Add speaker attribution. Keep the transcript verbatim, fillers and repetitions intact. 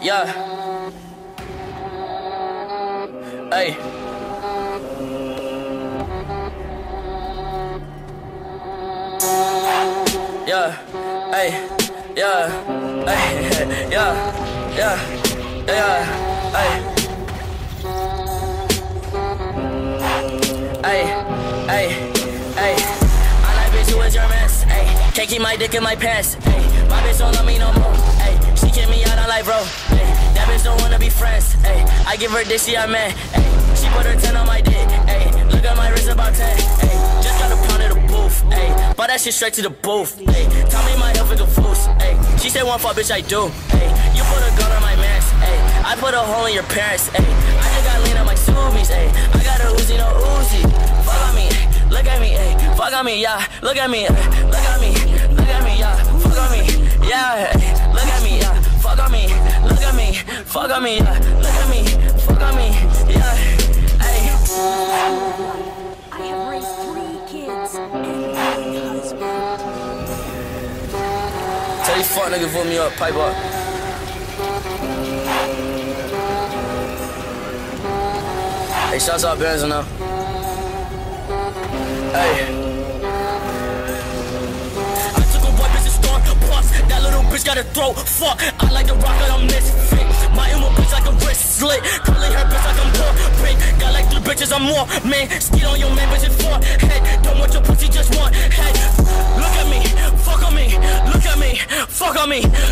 Speaker 1: Yeah. Hey. Yeah. Hey. Yeah. Hey. Yeah. Yeah. Yeah. Hey. Hey. Hey. Hey. I like bitch who is your mess. Hey. Can't keep my dick in my pants. Hey. My bitch don't love me no more. Hey. She kick me out on like bro. Hey. That bitch don't wanna be friends. Hey. I give her dick, she a man. Hey. She put her ten on my dick. Hey. Look at my wrist about ten. Hey. Just got a pound of the booth. Hey. Bought that shit straight to the booth. Hey. Tell me my health is a foos. Hey. She said one fuck bitch I do. Hey. You put a gun on my mans. Hey. I put a hole in your parents. Hey. I just got lean on my Subies. Hey. I got a Uzi, no Uzi. Fuck on me. Look at me. Hey. Fuck on me. Yeah. Look at me. Look at me. Look at me. Yeah. Fuck on me. Yeah. Hey. Look at me. Yeah. Fuck on me. Look at me. Fuck on me. Yeah. Look at me. Fuck on me. Yeah. Hey.
Speaker 2: I have raised three kids and one husband.
Speaker 1: Tell these fuck niggas put me up, pipe up. Hey, shouts out Benz now. Hey. I took a white bitch and storm bust. That little bitch got a throat. Fuck. I like the rocket, I'm misfit. My emo bitch like a wrist slit. Curly hair bitch like I'm poor. Big. Got like three bitches, I'm more. Man, skeet on your man, bitch, it's four. Hey, don't want your pussy, just one. Hey, look at me. Fuck on me. Look at me. Fuck on me.